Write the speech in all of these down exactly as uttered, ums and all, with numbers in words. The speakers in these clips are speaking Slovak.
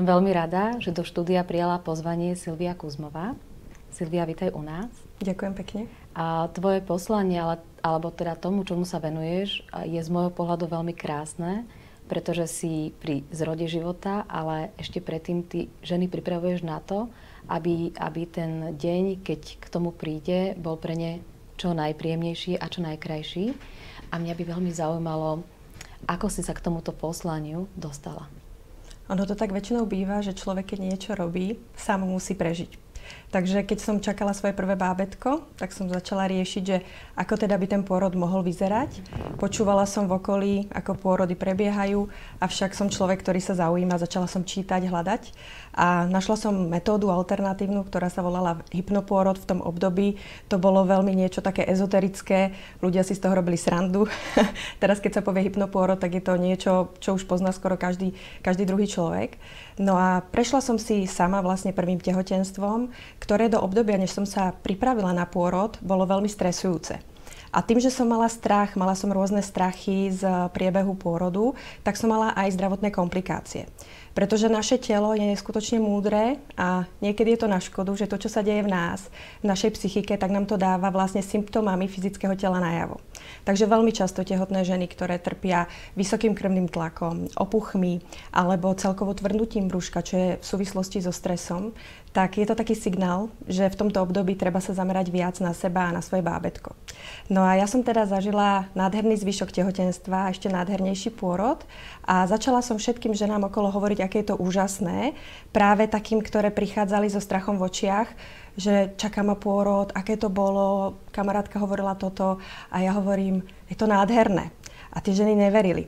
Som veľmi rada, že do štúdia prijala pozvanie Silvia Kuzmová. Silvia, vítaj u nás. Ďakujem pekne. A tvoje poslanie, ale, alebo teda tomu, čomu sa venuješ, je z môjho pohľadu veľmi krásne, pretože si pri zrode života, ale ešte predtým ty ženy pripravuješ na to, aby, aby ten deň, keď k tomu príde, bol pre ne čo najpríjemnejší a čo najkrajší. A mňa by veľmi zaujímalo, ako si sa k tomuto poslaniu dostala. Ono to tak väčšinou býva, že človek, keď niečo robí, sám musí prežiť. Takže keď som čakala svoje prvé bábätko, tak som začala riešiť, že ako teda by ten pôrod mohol vyzerať. Počúvala som v okolí, ako pôrody prebiehajú, avšak som človek, ktorý sa zaujíma, začala som čítať, hľadať a našla som metódu alternatívnu, ktorá sa volala hypnopôrod v tom období. To bolo veľmi niečo také ezoterické, ľudia si z toho robili srandu. Teraz keď sa povie hypnopôrod, tak je to niečo, čo už pozná skoro každý, každý druhý človek. No a prešla som si sama vlastne prvým tehotenstvom, ktoré do obdobia, než som sa pripravila na pôrod, bolo veľmi stresujúce. A tým, že som mala strach, mala som rôzne strachy z priebehu pôrodu, tak som mala aj zdravotné komplikácie. Pretože naše telo je neskutočne múdre a niekedy je to na škodu, že to, čo sa deje v nás, v našej psychike, tak nám to dáva vlastne symptómami fyzického tela najavo. Takže veľmi často tehotné ženy, ktoré trpia vysokým krvným tlakom, opuchmi alebo celkovo tvrdnutím brúška, čo je v súvislosti so stresom, tak je to taký signál, že v tomto období treba sa zamerať viac na seba a na svoje bábätko. No a ja som teda zažila nádherný zvyšok tehotenstva, ešte nádhernejší pôrod a začala som všetkým ženám okolo hovoriť, aké je to úžasné, práve takým, ktoré prichádzali so strachom v očiach, že čaká ma pôrod, aké to bolo, kamarátka hovorila toto a ja hovorím, je to nádherné. A tie ženy neverili.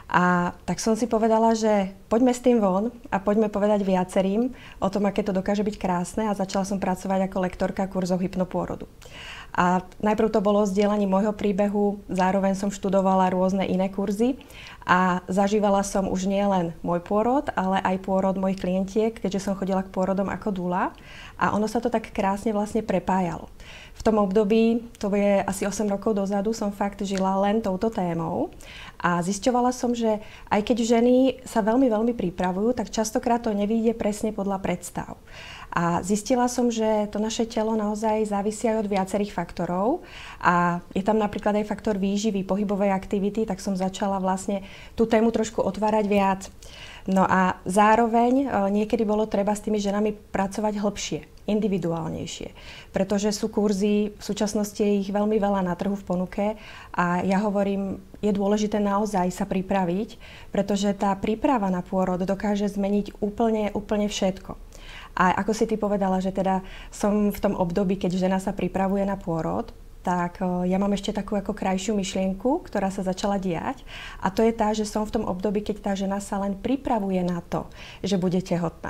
A tak som si povedala, že poďme s tým von a poďme povedať viacerým o tom, aké to dokáže byť krásne a začala som pracovať ako lektorka kurzov hypnopôrodu. A najprv to bolo zdieľanie môjho príbehu, zároveň som študovala rôzne iné kurzy a zažívala som už nielen môj pôrod, ale aj pôrod mojich klientiek, keďže som chodila k pôrodom ako dula a ono sa to tak krásne vlastne prepájalo. V tom období, to je asi osem rokov dozadu, som fakt žila len touto témou a zisťovala som, že aj keď ženy sa veľmi, veľmi pripravujú, tak častokrát to nevyjde presne podľa predstav. A zistila som, že to naše telo naozaj závisí aj od viacerých faktorov a je tam napríklad aj faktor výživy, pohybovej aktivity, tak som začala vlastne tú tému trošku otvárať viac. No a zároveň niekedy bolo treba s tými ženami pracovať hlbšie, individuálnejšie, pretože sú kurzy, v súčasnosti je ich veľmi veľa na trhu v ponuke a ja hovorím, je dôležité naozaj sa pripraviť, pretože tá príprava na pôrod dokáže zmeniť úplne, úplne všetko. A ako si ty povedala, že teda som v tom období, keď žena sa pripravuje na pôrod, tak ja mám ešte takú ako krajšiu myšlienku, ktorá sa začala diať. A to je tá, že som v tom období, keď tá žena sa len pripravuje na to, že bude tehotná.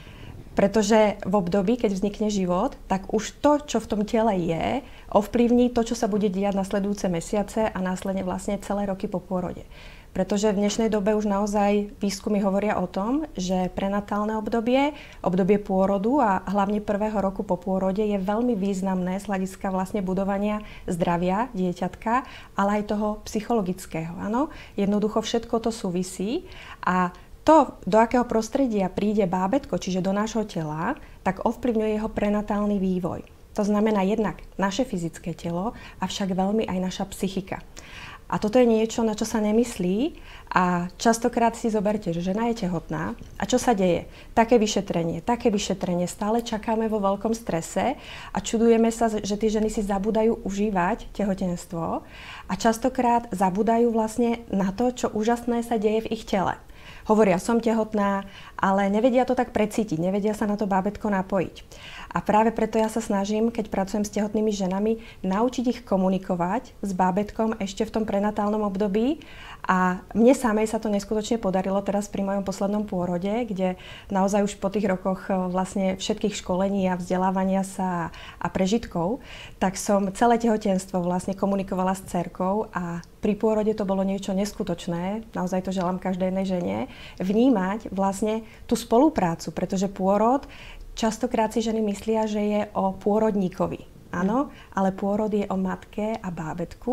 Pretože v období, keď vznikne život, tak už to, čo v tom tele je, ovplyvní to, čo sa bude diať nasledujúce mesiace a následne vlastne celé roky po pôrode. Pretože v dnešnej dobe už naozaj výskumy hovoria o tom, že prenatálne obdobie, obdobie pôrodu a hlavne prvého roku po pôrode je veľmi významné z hľadiska vlastne budovania zdravia dieťatka, ale aj toho psychologického. Áno? Jednoducho všetko to súvisí a to, do akého prostredia príde bábätko, čiže do nášho tela, tak ovplyvňuje jeho prenatálny vývoj. To znamená jednak naše fyzické telo, avšak veľmi aj naša psychika. A toto je niečo, na čo sa nemyslí a častokrát si zoberte, že žena je tehotná a čo sa deje? Také vyšetrenie, také vyšetrenie, stále čakáme vo veľkom strese a čudujeme sa, že tie ženy si zabúdajú užívať tehotenstvo a častokrát zabúdajú vlastne na to, čo úžasné sa deje v ich tele. Hovoria, som tehotná, ale nevedia to tak precítiť, nevedia sa na to bábätko napojiť. A práve preto ja sa snažím, keď pracujem s tehotnými ženami, naučiť ich komunikovať s bábätkom ešte v tom prenatálnom období. A mne samej sa to neskutočne podarilo teraz pri mojom poslednom pôrode, kde naozaj už po tých rokoch vlastne všetkých školení a vzdelávania sa a prežitkov, tak som celé tehotenstvo vlastne komunikovala s dcerkou a pri pôrode to bolo niečo neskutočné, naozaj to želám každej jednej žene, vnímať vlastne tú spoluprácu, pretože pôrod, častokrát si ženy myslia, že je o pôrodníkovi. Áno, ale pôrod je o matke a bábätku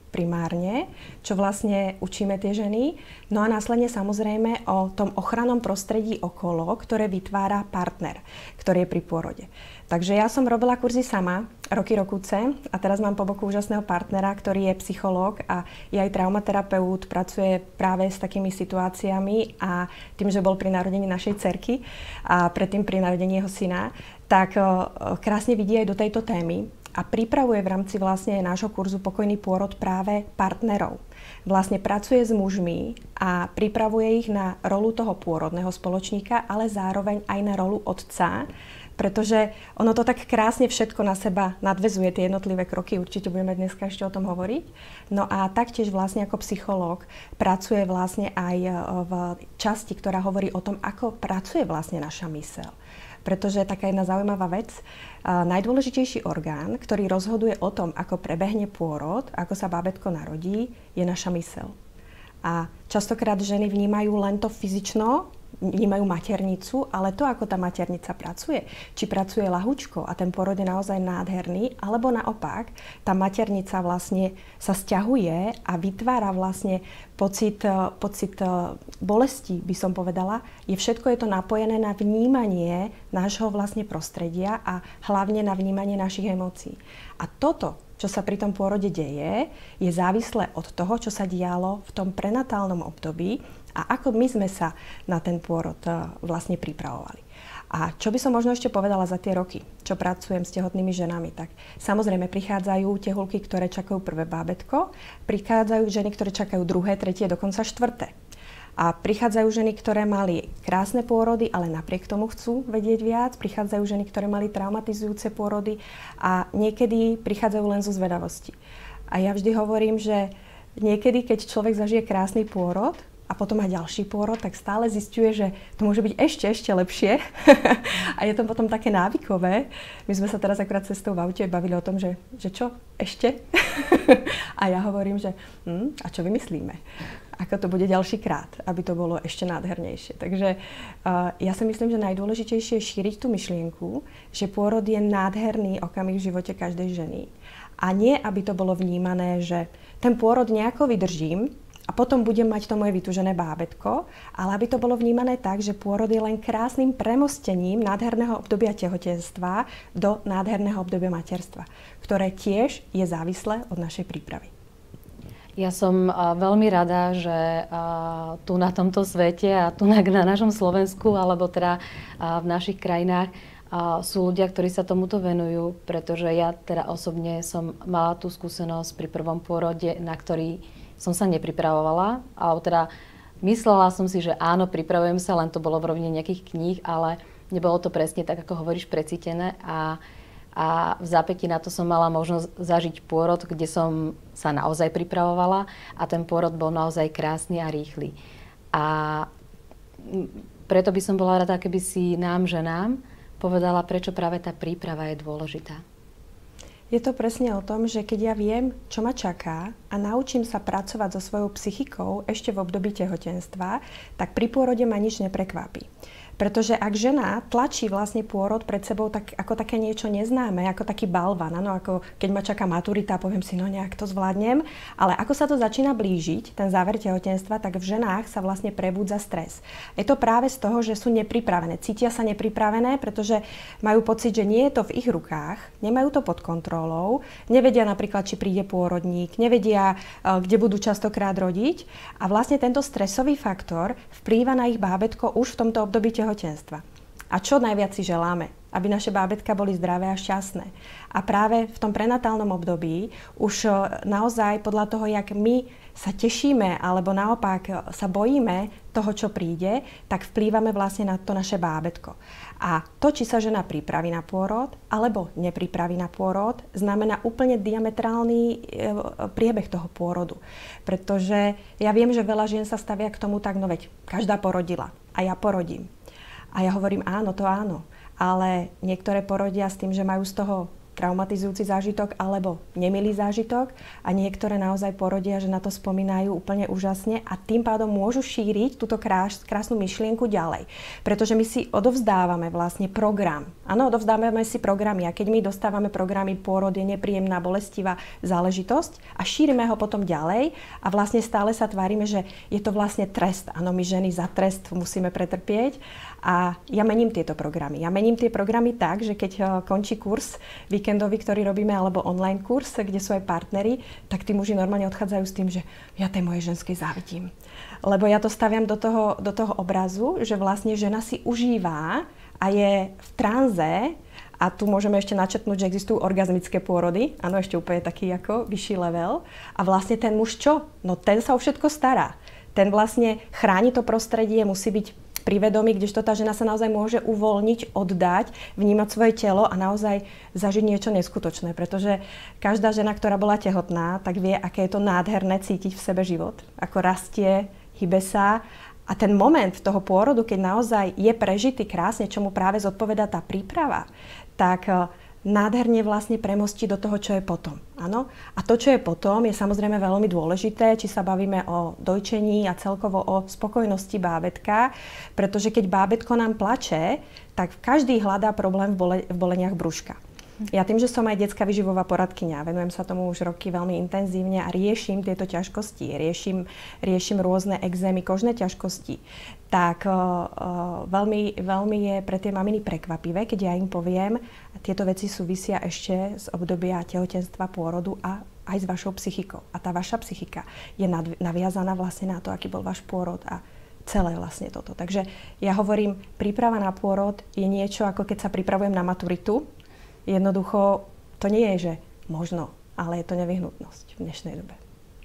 primárne, čo vlastne učíme tie ženy. No a následne samozrejme o tom ochrannom prostredí okolo, ktoré vytvára partner, ktorý je pri pôrode. Takže ja som robila kurzy sama, roky rokúce, a teraz mám po boku úžasného partnera, ktorý je psychológ a je aj traumaterapeut, pracuje práve s takými situáciami a tým, že bol pri narodení našej dcerky a predtým pri narodení jeho syna, tak o, krásne vidí aj do tejto témy. A pripravuje v rámci vlastne nášho kurzu Pokojný pôrod práve partnerov. Vlastne pracuje s mužmi a pripravuje ich na rolu toho pôrodného spoločníka, ale zároveň aj na rolu otca, pretože ono to tak krásne všetko na seba nadväzuje, tie jednotlivé kroky, určite budeme dneska ešte o tom hovoriť. No a taktiež vlastne ako psychológ pracuje vlastne aj v časti, ktorá hovorí o tom, ako pracuje vlastne naša myseľ. Pretože taká jedna zaujímavá vec, a najdôležitejší orgán, ktorý rozhoduje o tom, ako prebehne pôrod, ako sa bábätko narodí, je naša myseľ. A častokrát ženy vnímajú len to fyzično, vnímajú maternicu, ale to, ako tá maternica pracuje, či pracuje ľahúčko a ten pôrod je naozaj nádherný, alebo naopak, tá maternica vlastne sa sťahuje a vytvára vlastne pocit, pocit bolesti, by som povedala. Je všetko je to napojené na vnímanie nášho vlastne prostredia a hlavne na vnímanie našich emócií. A toto, čo sa pri tom pôrode deje, je závislé od toho, čo sa dialo v tom prenatálnom období a ako my sme sa na ten pôrod vlastne pripravovali. A čo by som možno ešte povedala za tie roky, čo pracujem s tehotnými ženami, tak samozrejme prichádzajú tehulky, ktoré čakajú prvé bábätko, prichádzajú ženy, ktoré čakajú druhé, tretie, dokonca štvrté. A prichádzajú ženy, ktoré mali krásne pôrody, ale napriek tomu chcú vedieť viac. Prichádzajú ženy, ktoré mali traumatizujúce pôrody a niekedy prichádzajú len zo zvedavosti. A ja vždy hovorím, že niekedy, keď človek zažije krásny pôrod a potom má ďalší pôrod, tak stále zisťuje, že to môže byť ešte, ešte lepšie. A je to potom také návykové. My sme sa teraz akurát cestou v aute bavili o tom, že, že čo, ešte? A ja hovorím, že hm, a čo vymyslíme? Ako to bude ďalší krát, aby to bolo ešte nádhernejšie. Takže uh, ja si myslím, že najdôležitejšie je šíriť tú myšlienku, že pôrod je nádherný okamih v živote každej ženy. A nie, aby to bolo vnímané, že ten pôrod nejako vydržím a potom budem mať to moje vytúžené bábätko, ale aby to bolo vnímané tak, že pôrod je len krásnym premostením nádherného obdobia tehotenstva do nádherného obdobia materstva, ktoré tiež je závislé od našej prípravy. Ja som uh, veľmi rada, že uh, tu na tomto svete a tu na, na našom Slovensku, alebo teda uh, v našich krajinách uh, sú ľudia, ktorí sa tomuto venujú, pretože ja teda osobne som mala tú skúsenosť pri prvom pôrode, na ktorý som sa nepripravovala, alebo teda myslela som si, že áno, pripravujem sa, len to bolo v rovine nejakých kníh, ale nebolo to presne tak, ako hovoríš, precítené a A v zápätí na to som mala možnosť zažiť pôrod, kde som sa naozaj pripravovala a ten pôrod bol naozaj krásny a rýchly. A preto by som bola rada, keby si nám, ženám, povedala, prečo práve tá príprava je dôležitá. Je to presne o tom, že keď ja viem, čo ma čaká a naučím sa pracovať so svojou psychikou ešte v období tehotenstva, tak pri pôrode ma nič neprekvapí. Pretože ak žena tlačí vlastne pôrod pred sebou tak, ako také niečo neznáme, ako taký balvan, ano, ako keď ma čaká maturita, poviem si, no nejak to zvládnem, ale ako sa to začína blížiť, ten záver tehotenstva, tak v ženách sa vlastne prebúdza stres. Je to práve z toho, že sú nepripravené, cítia sa nepripravené, pretože majú pocit, že nie je to v ich rukách, nemajú to pod kontrolou, nevedia napríklad, či príde pôrodník, nevedia, kde budú častokrát rodiť a vlastne tento stresový faktor vplýva na ich bábätko už v tomto období tehotenstva. tehotenstva. A čo najviac si želáme? Aby naše bábätka boli zdravé a šťastné. A práve v tom prenatálnom období už naozaj podľa toho, jak my sa tešíme alebo naopak sa bojíme toho, čo príde, tak vplývame vlastne na to naše bábätko. A to, či sa žena pripraví na pôrod alebo nepripraví na pôrod, znamená úplne diametrálny priebeh toho pôrodu. Pretože ja viem, že veľa žien sa stavia k tomu tak, no veď každá porodila a ja porodím. A ja hovorím, áno, to áno. Ale niektoré porodia s tým, že majú z toho traumatizujúci zážitok alebo nemilý zážitok a niektoré naozaj porodia, že na to spomínajú úplne úžasne a tým pádom môžu šíriť túto krás, krásnu myšlienku ďalej. Pretože my si odovzdávame vlastne program. Áno, odovzdávame si programy a keď my dostávame programy pôrod je nepríjemná, bolestivá záležitosť a šírime ho potom ďalej a vlastne stále sa tvárime, že je to vlastne trest. Áno, my ženy za trest musíme pretrpieť a ja mením tieto programy. Ja mením tie programy tak, že keď končí kurz víkendový, ktorý robíme, alebo online kurz, kde sú aj partneri, tak tí muži normálne odchádzajú s tým, že ja tej mojej ženskej závidím. Lebo ja to staviam do toho, do toho obrazu, že vlastne žena si užíva a je v tranze. A tu môžeme ešte načrtnúť, že existujú orgazmické pôrody. Áno, ešte úplne taký ako vyšší level. A vlastne ten muž čo? No ten sa o všetko stará. Ten vlastne chráni to prostredie, musí byť pri vedomí, kdežto tá žena sa naozaj môže uvoľniť, oddať, vnímať svoje telo a naozaj zažiť niečo neskutočné. Pretože každá žena, ktorá bola tehotná, tak vie, aké je to nádherné cítiť v sebe život. Ako rastie, hybe sa. A ten moment toho pôrodu, keď naozaj je prežitý krásne, čomu práve zodpovedá tá príprava, tak nádherne vlastne premostí do toho, čo je potom. Áno? A to, čo je potom, je samozrejme veľmi dôležité, či sa bavíme o dojčení a celkovo o spokojnosti bábätka, pretože keď bábätko nám plače, tak každý hľadá problém v, bole, v boleniach brúška. Ja tým, že som aj detská výživová poradkyňa, venujem sa tomu už roky veľmi intenzívne a riešim tieto ťažkosti, riešim, riešim rôzne exémy, kožné ťažkosti, tak uh, veľmi, veľmi je pre tie maminy prekvapivé, keď ja im poviem, tieto veci súvisia ešte z obdobia tehotenstva, pôrodu a aj s vašou psychikou. A tá vaša psychika je nad, naviazaná vlastne na to, aký bol váš pôrod a celé vlastne toto. Takže ja hovorím, príprava na pôrod je niečo, ako keď sa pripravujem na maturitu. Jednoducho, to nie je, že možno, ale je to nevyhnutnosť v dnešnej dobe.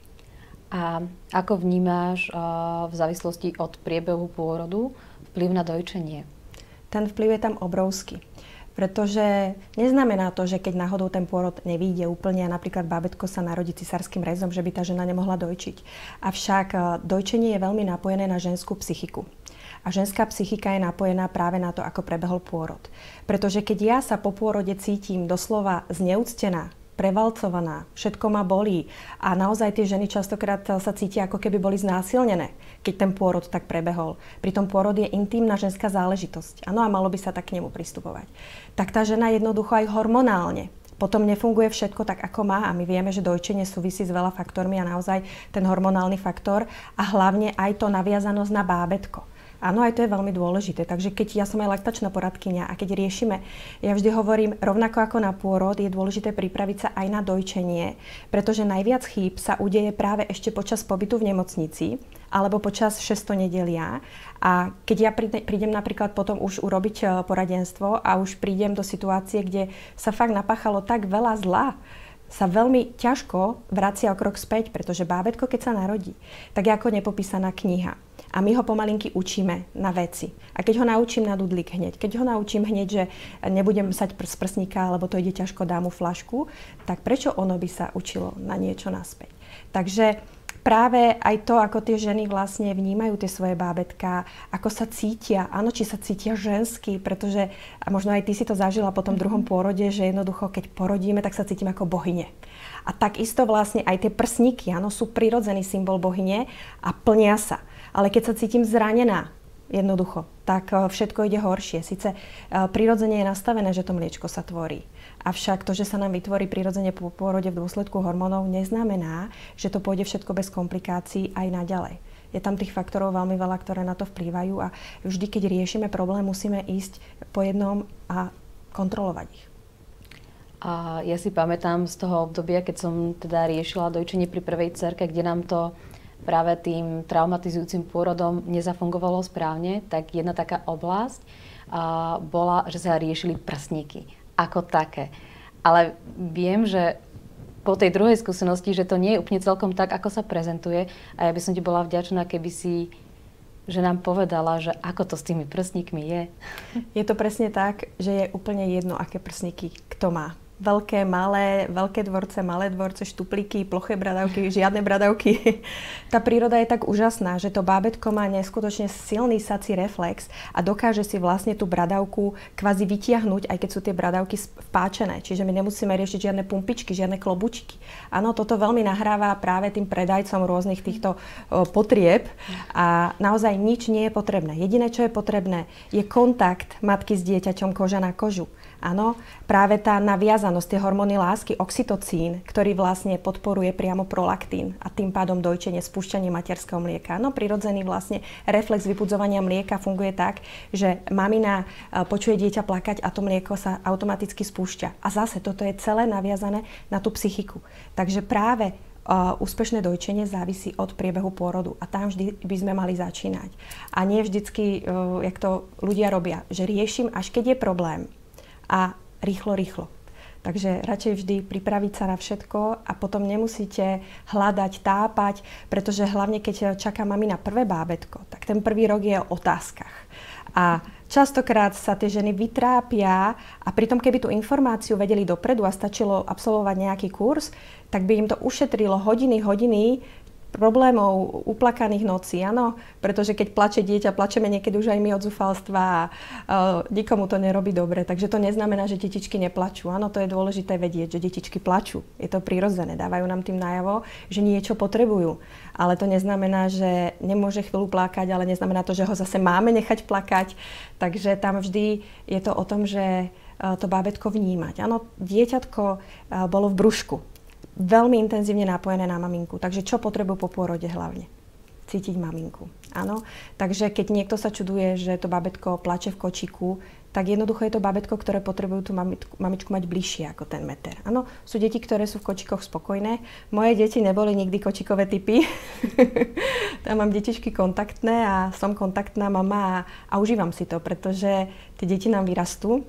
A ako vnímáš uh, v závislosti od priebehu pôrodu vplyv na dojčenie? Ten vplyv je tam obrovský. Pretože neznamená to, že keď náhodou ten pôrod nevyjde úplne a napríklad bábätko sa narodí cisárskym rezom, že by tá žena nemohla dojčiť. Avšak uh, dojčenie je veľmi napojené na ženskú psychiku. A ženská psychika je napojená práve na to, ako prebehol pôrod. Pretože keď ja sa po pôrode cítim doslova zneúctená, prevalcovaná, všetko ma bolí a naozaj tie ženy častokrát sa cítia, ako keby boli znásilnené, keď ten pôrod tak prebehol. Pritom pôrod je intímna ženská záležitosť. Áno, a malo by sa tak k nemu pristupovať. Tak tá žena jednoducho aj hormonálne potom nefunguje všetko tak, ako má a my vieme, že dojčenie súvisí s veľa faktormi a naozaj ten hormonálny faktor a hlavne aj to naviazanosť na bábätko. Áno, aj to je veľmi dôležité. Takže keď ja som aj laktačná poradkyňa a keď riešime, ja vždy hovorím, rovnako ako na pôrod, je dôležité pripraviť sa aj na dojčenie, pretože najviac chýb sa udeje práve ešte počas pobytu v nemocnici alebo počas šestonedelia. A keď ja prídem napríklad potom už urobiť poradenstvo a už prídem do situácie, kde sa fakt napáchalo tak veľa zla, sa veľmi ťažko vracia o krok späť, pretože bábätko, keď sa narodí, tak je ako nepopísaná kniha. A my ho pomalinky učíme na veci. A keď ho naučím na dudlík hneď, keď ho naučím hneď, že nebudem sať z prsníka, lebo to ide ťažko, dám mu flašku, tak prečo ono by sa učilo na niečo naspäť? Takže práve aj to, ako tie ženy vlastne vnímajú tie svoje bábätká, ako sa cítia, áno, či sa cítia žensky, pretože, a možno aj ty si to zažila po tom druhom pôrode, že jednoducho, keď porodíme, tak sa cítime ako bohyne. A takisto vlastne aj tie prsníky, áno, sú prirodzený symbol bohyne a plnia sa. Ale keď sa cítim zranená, jednoducho, tak všetko ide horšie. Sice prirodzene je nastavené, že to mliečko sa tvorí. Avšak to, že sa nám vytvorí prirodzene po pôrode v dôsledku hormónov, neznamená, že to pôjde všetko bez komplikácií aj naďalej. Je tam tých faktorov veľmi veľa, ktoré na to vplývajú a vždy, keď riešime problém, musíme ísť po jednom a kontrolovať ich. A ja si pamätám z toho obdobia, keď som teda riešila dojčenie pri prvej dcerke, kde nám to práve tým traumatizujúcim pôrodom nezafungovalo správne, tak jedna taká oblasť a, bola, že sa riešili prsníky ako také. Ale viem, že po tej druhej skúsenosti, že to nie je úplne celkom tak, ako sa prezentuje a ja by som ti bola vďačná, keby si že nám povedala, že ako to s tými prsníkmi je. Je to presne tak, že je úplne jedno, aké prsníky kto má. veľké, malé, veľké dvorce, malé dvorce, štuplíky, ploché bradavky, žiadne bradavky. Tá príroda je tak úžasná, že to bábätko má neskutočne silný sací reflex a dokáže si vlastne tú bradavku kvázi vytiahnuť, aj keď sú tie bradavky vpáčené. Čiže my nemusíme riešiť žiadne pumpičky, žiadne klobučky. Áno, toto veľmi nahráva práve tým predajcom rôznych týchto o, potrieb a naozaj nič nie je potrebné. Jediné, čo je potrebné, je kontakt matky s dieťaťom koža na kožu. Áno, práve tá naviazanosť, tie hormóny lásky, oxytocín, ktorý vlastne podporuje priamo prolaktín a tým pádom dojčenie, spúšťanie materského mlieka. Áno, prirodzený vlastne reflex vybudzovania mlieka funguje tak, že mamina počuje dieťa plakať a to mlieko sa automaticky spúšťa. A zase toto je celé naviazané na tú psychiku. Takže práve Uh, úspešné dojčenie závisí od priebehu pôrodu a tam vždy by sme mali začínať. A nie vždycky, uh, jak to ľudia robia, že riešim, až keď je problém a rýchlo, rýchlo. Takže radšej vždy pripraviť sa na všetko a potom nemusíte hľadať, tápať, pretože hlavne keď čaká mami na prvé bábätko, tak ten prvý rok je o otázkach. A častokrát sa tie ženy vytrápia a pritom keby tú informáciu vedeli dopredu a stačilo absolvovať nejaký kurz, tak by im to ušetrilo hodiny, hodiny problémov uplakaných nocí, áno, pretože keď plače dieťa, plačeme niekedy už aj my od zúfalstva a uh, nikomu to nerobí dobre, takže to neznamená, že detičky neplačú. Áno, to je dôležité vedieť, že detičky plačú. Je to prirodzené, dávajú nám tým najavo, že niečo potrebujú. Ale to neznamená, že nemôže chvíľu plakať, ale neznamená to, že ho zase máme nechať plakať. Takže tam vždy je to o tom, že uh, to bábätko vnímať. Áno, dieťatko uh, bolo v brúšku. Veľmi intenzívne napojené na maminku. Takže čo potrebujú po pôrode hlavne? Cítiť maminku. Áno? Takže keď niekto sa čuduje, že to bábätko plače v kočiku, tak jednoducho je to bábätko, ktoré potrebujú tú mamičku, mamičku mať bližšie ako ten meter. Áno? Sú deti, ktoré sú v kočikoch spokojné. Moje deti neboli nikdy kočikové typy. Tam mám detičky kontaktné a som kontaktná mama a, a užívam si to, pretože tie deti nám vyrastú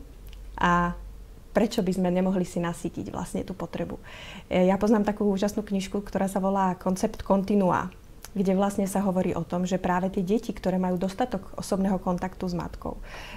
a prečo by sme nemohli si nasýtiť vlastne tú potrebu. Ja poznám takú úžasnú knižku, ktorá sa volá Koncept kontinua, kde vlastne sa hovorí o tom, že práve tie deti, ktoré majú dostatok osobného kontaktu s matkou,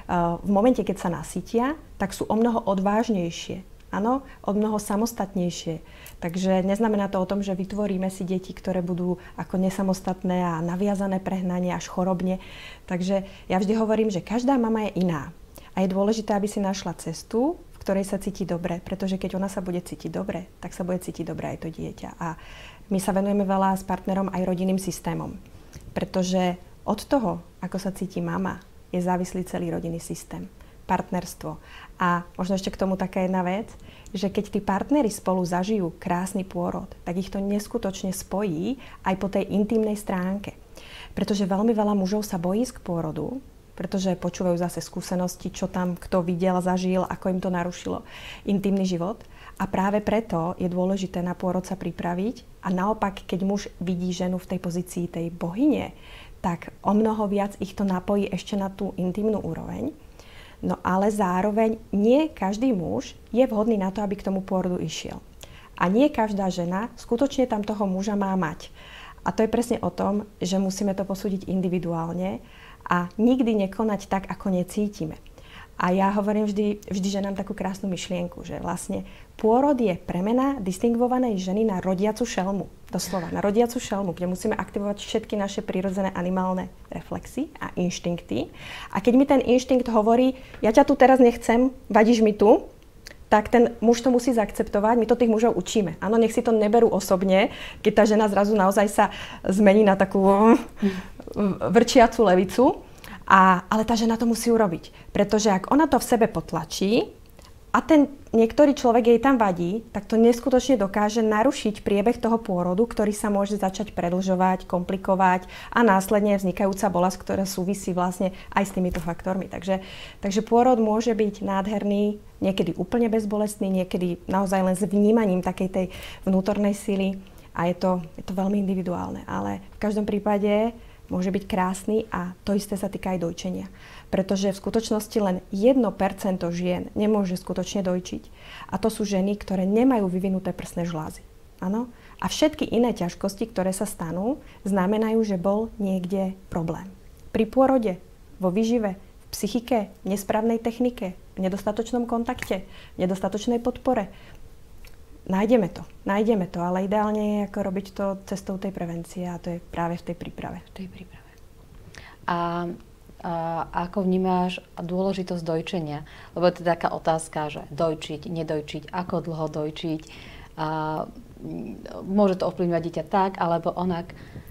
v momente, keď sa nasýtia, tak sú o mnoho odvážnejšie, áno, o mnoho samostatnejšie. Takže neznamená to o tom, že vytvoríme si deti, ktoré budú ako nesamostatné a naviazané prehnanie až chorobne. Takže ja vždy hovorím, že každá mama je iná. A je dôležité, aby si našla cestu, ktorej sa cíti dobre, pretože keď ona sa bude cítiť dobre, tak sa bude cítiť dobre aj to dieťa. A my sa venujeme veľa s partnerom aj rodinným systémom, pretože od toho, ako sa cíti mama, je závislý celý rodinný systém, partnerstvo. A možno ešte k tomu taká jedna vec, že keď tí partneri spolu zažijú krásny pôrod, tak ich to neskutočne spojí aj po tej intimnej stránke. Pretože veľmi veľa mužov sa bojí k pôrodu, pretože počúvajú zase skúsenosti, čo tam kto videl, zažil, ako im to narušilo intimný život. A práve preto je dôležité na pôrod sa pripraviť a naopak, keď muž vidí ženu v tej pozícii tej bohyne, tak o mnoho viac ich to napojí ešte na tú intimnú úroveň. No ale zároveň nie každý muž je vhodný na to, aby k tomu pôrodu išiel. A nie každá žena skutočne tam toho muža má mať. A to je presne o tom, že musíme to posúdiť individuálne a nikdy nekonať tak, ako necítime. A ja hovorím vždy, vždy ženám takú krásnu myšlienku, že vlastne pôrod je premena distingvovanej ženy na rodiacu šelmu. Doslova, na rodiacu šelmu, kde musíme aktivovať všetky naše prirodzené animálne reflexy a inštinkty. A keď mi ten inštinkt hovorí, ja ťa tu teraz nechcem, vadíš mi tu, tak ten muž to musí zaakceptovať. My to tých mužov učíme. Áno, nech si to neberú osobne, keď tá žena zrazu naozaj sa zmení na takú vrčiacu levicu. A, ale tá žena to musí urobiť. Pretože ak ona to v sebe potlačí a ten niektorý človek jej tam vadí, tak to neskutočne dokáže narušiť priebeh toho pôrodu, ktorý sa môže začať predĺžovať, komplikovať a následne vznikajúca bolesť, ktorá súvisí vlastne aj s týmito faktormi. Takže, takže pôrod môže byť nádherný, niekedy úplne bezbolestný, niekedy naozaj len s vnímaním takej tej vnútornej sily a je to, je to veľmi individuálne. Ale v každom prípade môže byť krásny a to isté sa týka aj dojčenia. Pretože v skutočnosti len jedno percento žien nemôže skutočne dojčiť. A to sú ženy, ktoré nemajú vyvinuté prsné žlázy. Áno? A všetky iné ťažkosti, ktoré sa stanú, znamenajú, že bol niekde problém. Pri pôrode, vo výžive, v psychike, v nesprávnej technike, v nedostatočnom kontakte, v nedostatočnej podpore. Nájdeme to, nájdeme to, ale ideálne je ako robiť to cestou tej prevencie a to je práve v tej príprave. V tej príprave. A, a ako vnímáš dôležitosť dojčenia? Lebo je to taká otázka, že dojčiť, nedojčiť, ako dlho dojčiť. A môže to ovplyvňovať dieťa tak, alebo onak.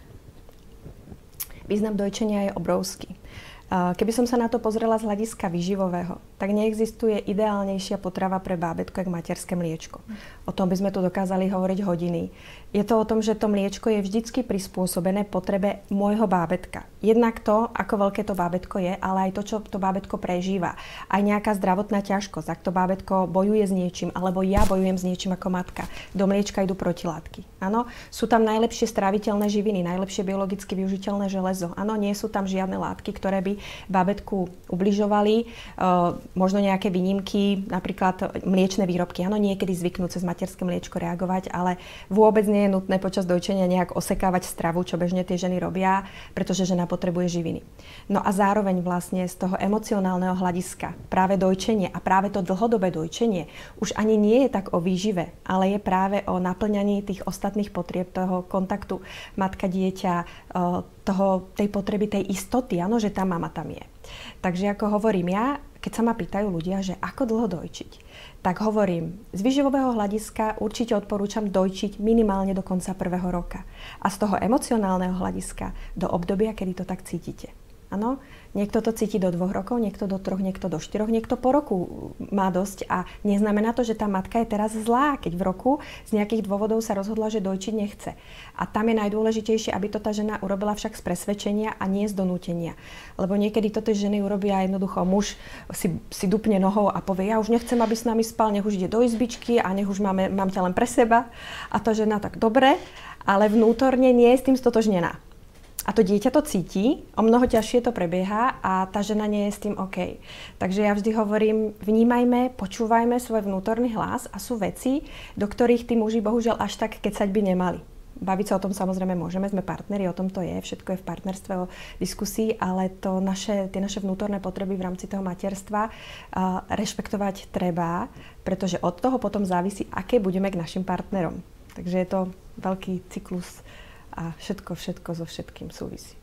Význam dojčenia je obrovský. Keby som sa na to pozrela z hľadiska výživového, tak neexistuje ideálnejšia potrava pre bábätko ako materské mliečko. O tom by sme tu dokázali hovoriť hodiny. Je to o tom, že to mliečko je vždycky prispôsobené potrebe môjho bábätka. Jednak to, ako veľké to bábätko je, ale aj to, čo to bábätko prežíva. Aj nejaká zdravotná ťažkosť, ak to bábätko bojuje s niečím, alebo ja bojujem s niečím ako matka. Do mliečka idú protilátky. Áno, sú tam najlepšie stráviteľné živiny, najlepšie biologicky využiteľné železo. Áno, nie sú tam žiadne látky, ktoré by bábätku ubližovali. Uh, možno nejaké výnimky, napríklad mliečne výrobky. Áno, niekedy zvyknú cez materské mliečko reagovať, ale vôbec nie je nutné počas dojčenia nejak osekávať stravu, čo bežne tie ženy robia, pretože žena potrebuje živiny. No a zároveň vlastne z toho emocionálneho hľadiska práve dojčenie a práve to dlhodobé dojčenie už ani nie je tak o výžive, ale je práve o naplňaní tých ostatných potrieb, toho kontaktu matka-dieťa, toho, tej potreby, tej istoty, áno, že tá mama tam je. Takže ako hovorím ja, keď sa ma pýtajú ľudia, že ako dlho dojčiť, tak hovorím, z výživového hľadiska určite odporúčam dojčiť minimálne do konca prvého roka. A z toho emocionálneho hľadiska do obdobia, kedy to tak cítite. Áno, niekto to cíti do dvoch rokov, niekto do troch, niekto do štyroch, niekto po roku má dosť a neznamená to, že tá matka je teraz zlá, keď v roku z nejakých dôvodov sa rozhodla, že dojčiť nechce. A tam je najdôležitejšie, aby to tá žena urobila však z presvedčenia a nie z donútenia. Lebo niekedy to tie ženy urobia jednoducho, muž si, si dupne nohou a povie, ja už nechcem, aby s nami spal, nech už ide do izbičky a nech už máme, mám ťa len pre seba. A tá žena tak dobre, ale vnútorne nie je s tým stotožnená. A to dieťa to cíti, o mnoho ťažšie to prebieha a tá žena nie je s tým OK. Takže ja vždy hovorím, vnímajme, počúvajme svoj vnútorný hlas a sú veci, do ktorých tí muži bohužiaľ až tak kecať by nemali. Baviť sa o tom samozrejme môžeme, sme partneri, o tom to je, všetko je v partnerstve, o diskusii, ale to naše, tie naše vnútorné potreby v rámci toho materstva uh, rešpektovať treba, pretože od toho potom závisí, aké budeme k našim partnerom. Takže je to veľký cyklus a všetko, všetko so všetkým súvisí.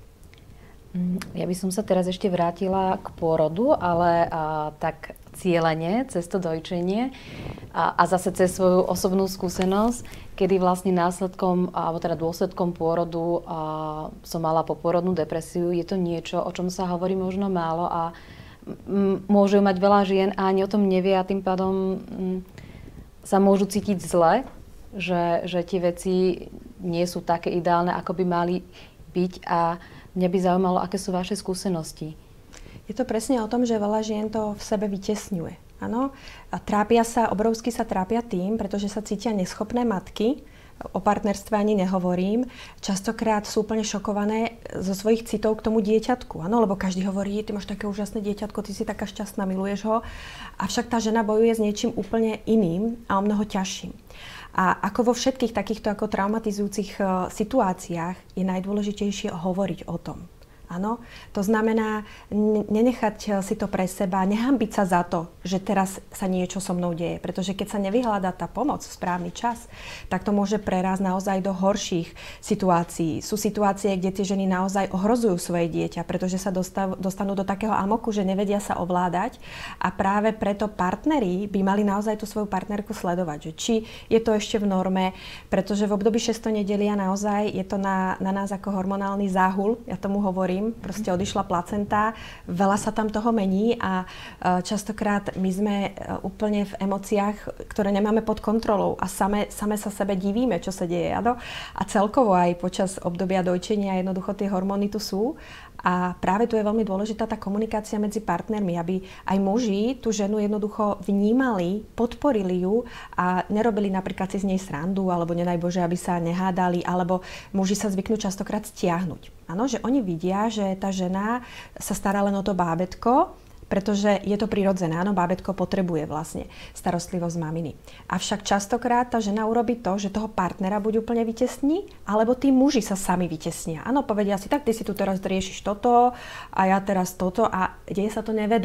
Ja by som sa teraz ešte vrátila k pôrodu, ale a, tak cielene, cez to dojčenie a, a zase cez svoju osobnú skúsenosť, kedy vlastne následkom, alebo teda dôsledkom pôrodu a, som mala poporodnú depresiu. Je to niečo, o čom sa hovorí možno málo a m, môže mať veľa žien a ani o tom nevie a tým pádom m, sa môžu cítiť zle, že, že tie veci nie sú také ideálne, ako by mali byť a mňa by zaujímalo, aké sú vaše skúsenosti. Je to presne o tom, že veľa žien to v sebe vytesňuje. Áno? A trápia sa, obrovsky sa trápia tým, pretože sa cítia neschopné matky, o partnerstve ani nehovorím, častokrát sú úplne šokované zo svojich citov k tomu dieťatku. Áno, lebo každý hovorí, ty máš také úžasné dieťatko, ty si taká šťastná, miluješ ho. Avšak tá žena bojuje s niečím úplne iným a o mnoho ťažším. A ako vo všetkých takýchto ako traumatizujúcich uh, situáciách je najdôležitejšie hovoriť o tom. Áno, to znamená nenechať si to pre seba, nehanbiť sa za to, že teraz sa niečo so mnou deje. Pretože keď sa nevyhľadá tá pomoc v správny čas, tak to môže prerásť naozaj do horších situácií. Sú situácie, kde tie ženy naozaj ohrozujú svoje dieťa, pretože sa dostav, dostanú do takého amoku, že nevedia sa ovládať. A práve preto partneri by mali naozaj tú svoju partnerku sledovať, že či je to ešte v norme, pretože v období šesť nedelia naozaj je to na, na nás ako hormonálny záhul, ja tomu hovorím. Proste odišla placenta, veľa sa tam toho mení a častokrát my sme úplne v emóciách, ktoré nemáme pod kontrolou a same, same sa sebe divíme, čo sa deje. A celkovo aj počas obdobia dojčenia jednoducho tie hormóny tu sú. A práve tu je veľmi dôležitá tá komunikácia medzi partnermi, aby aj muži tú ženu jednoducho vnímali, podporili ju a nerobili napríklad si z nej srandu, alebo nedaj Bože, aby sa nehádali, alebo muži sa zvyknú častokrát stiahnuť. Áno, že oni vidia, že tá žena sa stará len o to bábätko, pretože je to prirodzené. Áno, bábätko potrebuje vlastne starostlivosť maminy. Avšak častokrát tá žena urobí to, že toho partnera buď úplne vytesní, alebo tí muži sa sami vytesnia. Áno, povedia si, tak ty si tu teraz riešiš toto a ja teraz toto a deje sa to nevedome.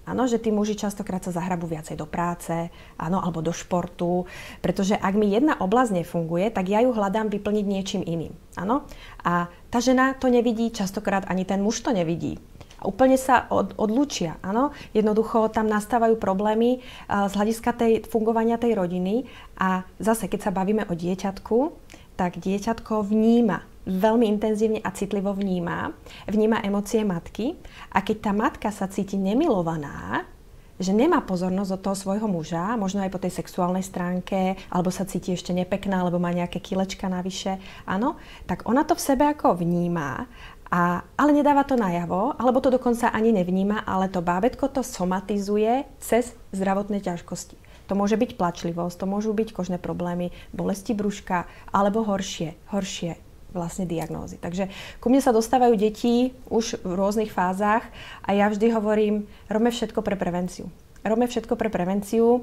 Áno, že tí muži častokrát sa zahrabú viacej do práce, áno, alebo do športu, pretože ak mi jedna oblasť nefunguje, tak ja ju hľadám vyplniť niečím iným. Áno? A tá žena to nevidí, častokrát ani ten muž to nevidí. A úplne sa od, odlúčia, áno. Jednoducho tam nastávajú problémy uh, z hľadiska tej, fungovania tej rodiny a zase, keď sa bavíme o dieťatku, tak dieťatko vníma, veľmi intenzívne a citlivo vníma, vníma emócie matky a keď tá matka sa cíti nemilovaná, že nemá pozornosť od toho svojho muža, možno aj po tej sexuálnej stránke, alebo sa cíti ešte nepekná, alebo má nejaké kilečka navyše, áno, tak ona to v sebe ako vníma, a, ale nedáva to najavo, alebo to dokonca ani nevníma, ale to bábätko to somatizuje cez zdravotné ťažkosti. To môže byť plačlivosť, to môžu byť kožné problémy, bolesti brúška, alebo horšie, horšie vlastne diagnózy. Takže ku mne sa dostávajú deti už v rôznych fázach a ja vždy hovorím, robme všetko pre prevenciu. Robme všetko pre prevenciu.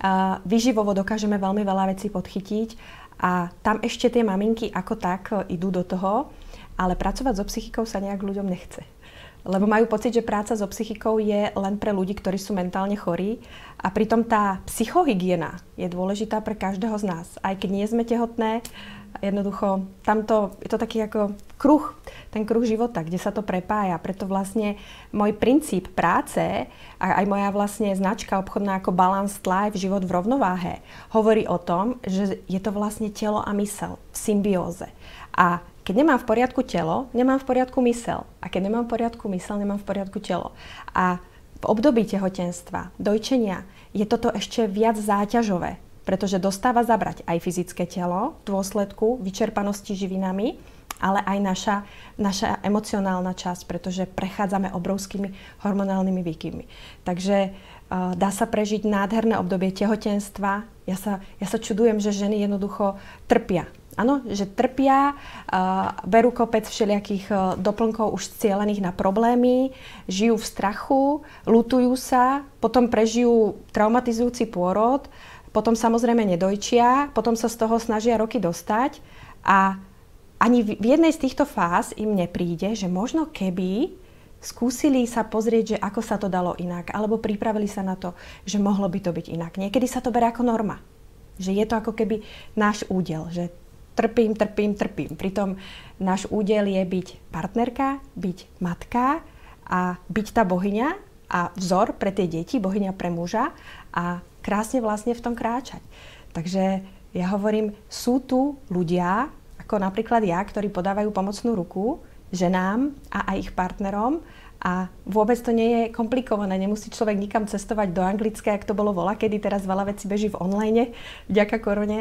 A výživovo dokážeme veľmi veľa vecí podchytiť a tam ešte tie maminky ako tak idú do toho, ale pracovať so psychikou sa nejak ľuďom nechce. Lebo majú pocit, že práca so psychikou je len pre ľudí, ktorí sú mentálne chorí. A pritom tá psychohygiena je dôležitá pre každého z nás. Aj keď nie sme tehotné, jednoducho tamto, je to taký ako kruh, ten kruh života, kde sa to prepája. Preto vlastne môj princíp práce a aj moja vlastne značka obchodná ako Balanced Life, život v rovnováhe, hovorí o tom, že je to vlastne telo a mysel v symbióze. A keď nemám v poriadku telo, nemám v poriadku mysel. A keď nemám v poriadku mysel, nemám v poriadku telo. A v období tehotenstva, dojčenia, je toto ešte viac záťažové, pretože dostáva zabrať aj fyzické telo v dôsledku vyčerpanosti živinami, ale aj naša, naša emocionálna časť, pretože prechádzame obrovskými hormonálnymi výkyvmi. Takže uh, dá sa prežiť nádherné obdobie tehotenstva. Ja sa, ja sa čudujem, že ženy jednoducho trpia. Áno, že trpia, uh, berú kopec všelijakých uh, doplnkov už cielených na problémy, žijú v strachu, ľutujú sa, potom prežijú traumatizujúci pôrod, potom samozrejme nedojčia, potom sa z toho snažia roky dostať a ani v jednej z týchto fáz im nepríde, že možno keby skúsili sa pozrieť, že ako sa to dalo inak, alebo pripravili sa na to, že mohlo by to byť inak. Niekedy sa to berie ako norma, že je to ako keby náš údel, že trpím, trpím, trpím. Pritom náš údel je byť partnerka, byť matka a byť tá bohyňa a vzor pre tie deti, bohyňa pre muža a krásne vlastne v tom kráčať. Takže ja hovorím, sú tu ľudia, ako napríklad ja, ktorí podávajú pomocnú ruku ženám a aj ich partnerom a vôbec to nie je komplikované. Nemusí človek nikam cestovať do Anglicka, jak to bolo voľakedy, teraz veľa vecí beží v online, vďaka korone.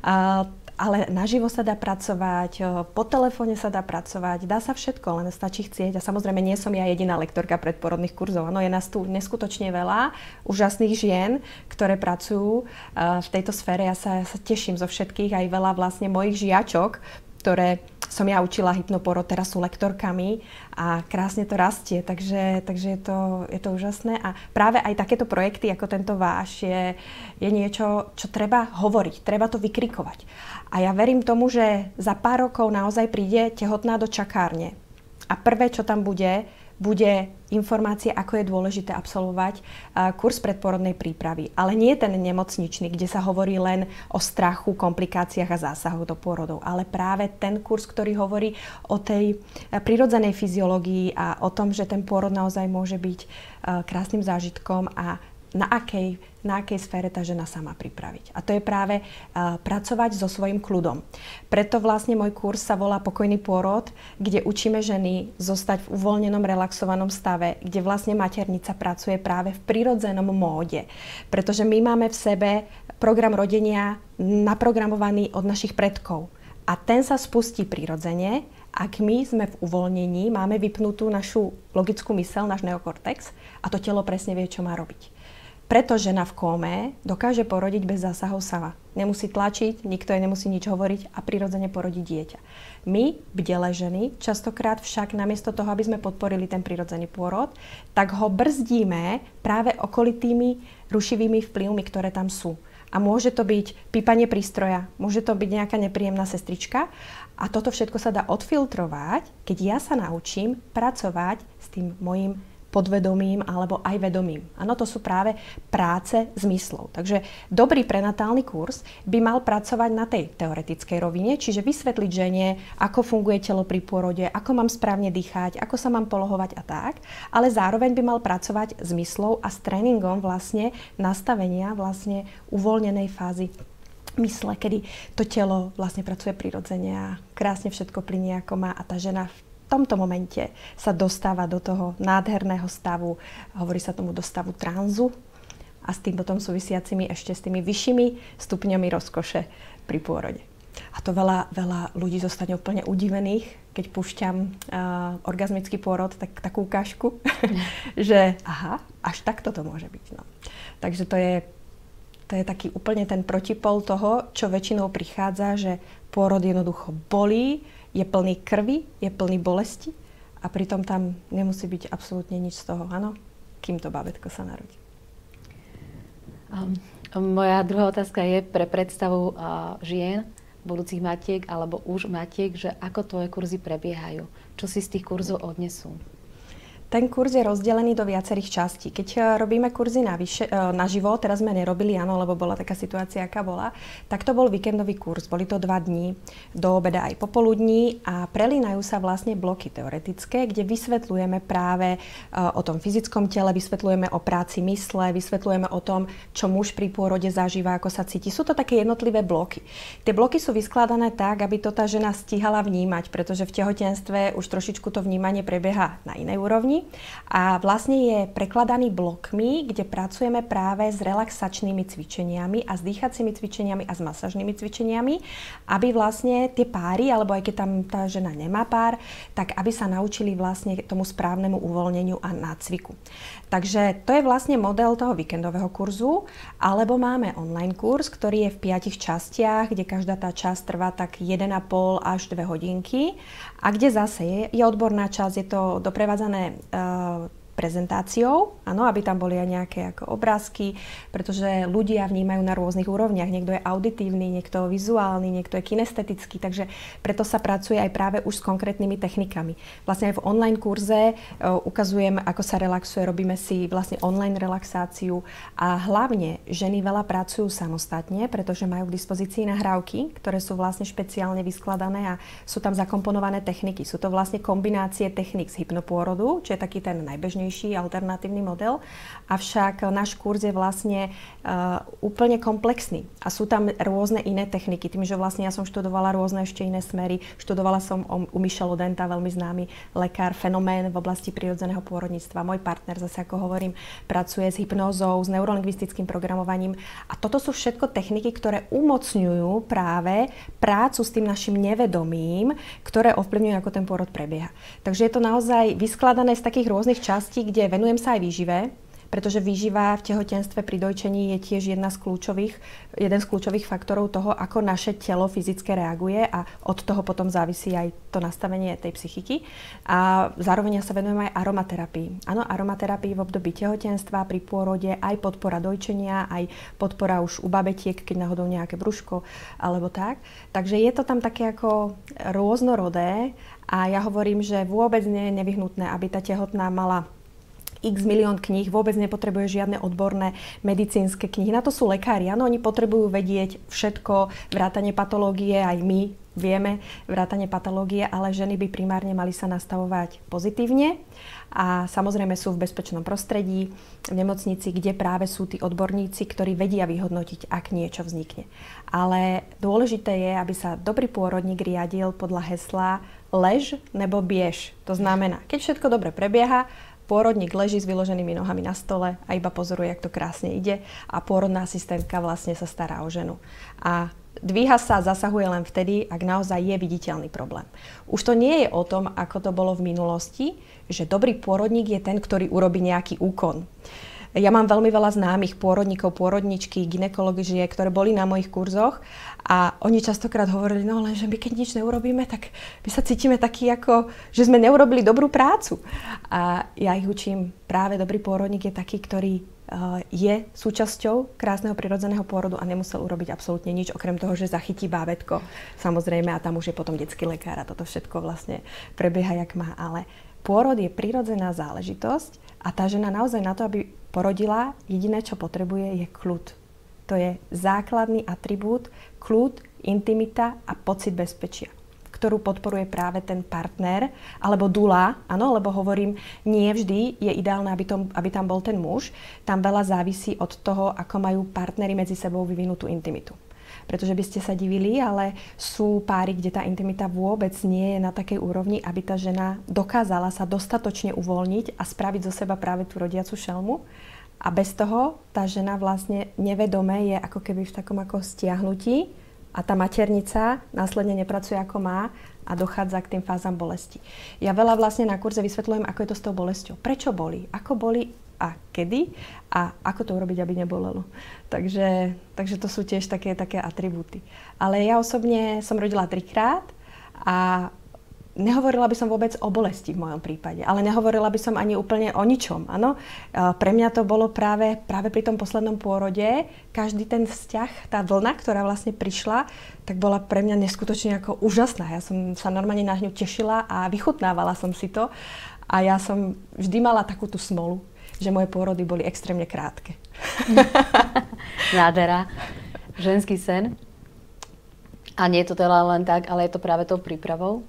A ale naživo sa dá pracovať, po telefóne sa dá pracovať, dá sa všetko, len stačí chcieť. A samozrejme nie som ja jediná lektorka predporodných kurzov. Áno, je nás tu neskutočne veľa úžasných žien, ktoré pracujú v tejto sfére. Ja sa, ja sa teším zo všetkých, aj veľa vlastne mojich žiačok, ktoré som ja učila hypnoporod, teraz sú lektorkami a krásne to rastie, takže, takže je, to, je to úžasné. A práve aj takéto projekty ako tento váš je, je niečo, čo treba hovoriť, treba to vykrikovať. A ja verím tomu, že za pár rokov naozaj príde tehotná do čakárne. A prvé, čo tam bude, bude informácia, ako je dôležité absolvovať uh, kurz predporodnej prípravy. Ale nie ten nemocničný, kde sa hovorí len o strachu, komplikáciách a zásahoch do pôrodov, ale práve ten kurz, ktorý hovorí o tej uh, prirodzenej fyziológii a o tom, že ten pôrod naozaj môže byť uh, krásnym zážitkom a na akej, na akej sfére tá žena sa má pripraviť. A to je práve uh, pracovať so svojím kľudom. Preto vlastne môj kurz sa volá Pokojný pôrod, kde učíme ženy zostať v uvoľnenom, relaxovanom stave, kde vlastne maternica pracuje práve v prirodzenom móde. Pretože my máme v sebe program rodenia naprogramovaný od našich predkov. A ten sa spustí prirodzene, ak my sme v uvoľnení, máme vypnutú našu logickú myseľ, náš neokortex a to telo presne vie, čo má robiť. Preto žena v kóme dokáže porodiť bez zásahov sama. Nemusí tlačiť, nikto jej nemusí nič hovoriť a prirodzene porodí dieťa. My, bdelé ženy, častokrát však namiesto toho, aby sme podporili ten prirodzený pôrod, tak ho brzdíme práve okolitými rušivými vplyvmi, ktoré tam sú. A môže to byť pípanie prístroja, môže to byť nejaká nepríjemná sestrička a toto všetko sa dá odfiltrovať, keď ja sa naučím pracovať s tým mojím podvedomým alebo aj vedomým. Áno, to sú práve práce zmyslov. Takže dobrý prenatálny kurz by mal pracovať na tej teoretickej rovine, čiže vysvetliť žene, ako funguje telo pri pôrode, ako mám správne dýchať, ako sa mám polohovať a tak, ale zároveň by mal pracovať zmyslov a s tréningom vlastne nastavenia vlastne uvoľnenej fázy mysle, kedy to telo vlastne pracuje prirodzene a krásne všetko plynie ako má a tá žena v tomto momente sa dostáva do toho nádherného stavu, hovorí sa tomu do stavu tranzu a s tým potom súvisiacimi ešte s tými vyššími stupňami rozkoše pri pôrode. A to veľa, veľa ľudí zostane úplne udivených, keď púšťam uh, orgazmický pôrod, tak takú ukážku, že aha, až takto to môže byť. No. Takže to je, to je taký úplne ten protipol toho, čo väčšinou prichádza, že pôrod jednoducho bolí, je plný krvi, je plný bolesti a pritom tam nemusí byť absolútne nič z toho, áno, kým to bábätko sa narodí. Um, moja druhá otázka je pre predstavu uh, žien, budúcich matiek alebo už matiek, že ako tvoje kurzy prebiehajú, čo si z tých kurzov odnesú. Ten kurz je rozdelený do viacerých častí. Keď robíme kurzy navyše, naživo, teraz sme nerobili, áno, lebo bola taká situácia, aká bola, tak to bol víkendový kurz. Boli to dva dní, do obeda aj popoludní a prelínajú sa vlastne bloky teoretické, kde vysvetľujeme práve o tom fyzickom tele, vysvetľujeme o práci mysle, vysvetľujeme o tom, čo muž pri pôrode zažíva, ako sa cíti. Sú to také jednotlivé bloky. Tie bloky sú vyskladané tak, aby to tá žena stíhala vnímať, pretože v tehotenstve už trošičku to vnímanie prebieha na inej úrovni. A vlastne je prekladaný blokmi, kde pracujeme práve s relaxačnými cvičeniami a s dýchacími cvičeniami a s masážnymi cvičeniami, aby vlastne tie páry, alebo aj keď tam tá žena nemá pár, tak aby sa naučili vlastne tomu správnemu uvoľneniu a nácviku. Takže to je vlastne model toho víkendového kurzu, alebo máme online kurz, ktorý je v piatich častiach, kde každá tá časť trvá tak jeden a pol až dve hodinky a kde zase je, je odborná časť, je to doprevádzané uh, prezentáciou, áno, aby tam boli aj nejaké ako obrázky, pretože ľudia vnímajú na rôznych úrovniach. Niekto je auditívny, niekto vizuálny, niekto je kinestetický, takže preto sa pracuje aj práve už s konkrétnymi technikami. Vlastne aj v online kurze uh, ukazujem, ako sa relaxuje, robíme si vlastne online relaxáciu a hlavne ženy veľa pracujú samostatne, pretože majú k dispozícii nahrávky, ktoré sú vlastne špeciálne vyskladané a sú tam zakomponované techniky. Sú to vlastne kombinácie technik z hypnopôrodu, čo je taký ten najbežnejší alternatívny model, avšak náš kurz je vlastne uh, úplne komplexný a sú tam rôzne iné techniky. Tým, že vlastne ja som študovala rôzne ešte iné smery, študovala som u Michela Denta, veľmi známy lekár, fenomén v oblasti prirodzeného pôrodníctva. Môj partner, zase ako hovorím, pracuje s hypnózou, s neurolingvistickým programovaním a toto sú všetko techniky, ktoré umocňujú práve prácu s tým našim nevedomím, ktoré ovplyvňujú, ako ten pôrod prebieha. Takže je to naozaj vyskladané z takých rôznych častí, kde venujem sa aj výžive, pretože výživa v tehotenstve pri dojčení je tiež jedna z kľúčových, jeden z kľúčových faktorov toho, ako naše telo fyzicky reaguje a od toho potom závisí aj to nastavenie tej psychiky. A zároveň ja sa venujem aj aromaterapii. Áno, aromaterapii v období tehotenstva, pri pôrode, aj podpora dojčenia, aj podpora už u babetiek, keď náhodou nejaké brúško alebo tak. Takže je to tam také ako rôznorodé a ja hovorím, že vôbec nie je nevyhnutné, aby tá tehotná mala x milión kníh, vôbec nepotrebuje žiadne odborné medicínske knihy. Na to sú lekári, áno, oni potrebujú vedieť všetko, vrátane patológie, aj my vieme vrátane patológie, ale ženy by primárne mali sa nastavovať pozitívne a samozrejme sú v bezpečnom prostredí, v nemocnici, kde práve sú tí odborníci, ktorí vedia vyhodnotiť, ak niečo vznikne. Ale dôležité je, aby sa dobrý pôrodník riadil podľa hesla lež nebo biež. To znamená, keď všetko dobre prebieha, pôrodník leží s vyloženými nohami na stole a iba pozoruje, jak to krásne ide a pôrodná asistentka vlastne sa stará o ženu. A dvíha sa, zasahuje len vtedy, ak naozaj je viditeľný problém. Už to nie je o tom, ako to bolo v minulosti, že dobrý pôrodník je ten, ktorý urobí nejaký úkon. Ja mám veľmi veľa známych pôrodníkov, pôrodničky, gynekologie, ktoré boli na mojich kurzoch a oni častokrát hovorili, no lenže my keď nič neurobíme, tak my sa cítime takí ako, že sme neurobili dobrú prácu. A ja ich učím, práve dobrý pôrodník je taký, ktorý uh, je súčasťou krásneho prirodzeného pôrodu a nemusel urobiť absolútne nič, okrem toho, že zachytí bábätko. Samozrejme, a tam už je potom detský lekár a toto všetko vlastne prebieha, jak má, ale Pôrod je prirodzená záležitosť a tá žena naozaj na to, aby porodila, jediné, čo potrebuje, je kľud. To je základný atribút, kľud, intimita a pocit bezpečia, ktorú podporuje práve ten partner, alebo dula, áno, lebo hovorím, nie vždy je ideálne, aby, tom, aby tam bol ten muž. Tam veľa závisí od toho, ako majú partneri medzi sebou vyvinutú intimitu. Pretože by ste sa divili, ale sú páry, kde tá intimita vôbec nie je na takej úrovni, aby tá žena dokázala sa dostatočne uvoľniť a spraviť zo seba práve tú rodiacu šelmu. A bez toho tá žena vlastne nevedome je ako keby v takom ako stiahnutí a tá maternica následne nepracuje ako má a dochádza k tým fázam bolesti. Ja veľa vlastne na kurze vysvetľujem, ako je to s tou bolesťou. Prečo bolí? Ako bolí a kedy a ako to urobiť, aby nebolelo. Takže, takže to sú tiež také, také atribúty. Ale ja osobne som rodila trikrát a nehovorila by som vôbec o bolesti v mojom prípade, ale nehovorila by som ani úplne o ničom. Áno? Pre mňa to bolo práve, práve pri tom poslednom pôrode, každý ten vzťah, tá vlna, ktorá vlastne prišla, tak bola pre mňa neskutočne ako úžasná. Ja som sa normálne na ňu tešila a vychutnávala som si to. A ja som vždy mala takú tú smolu, že moje pôrody boli extrémne krátke. Nádhera. Ženský sen. A nie je to teda len tak, ale je to práve tou prípravou.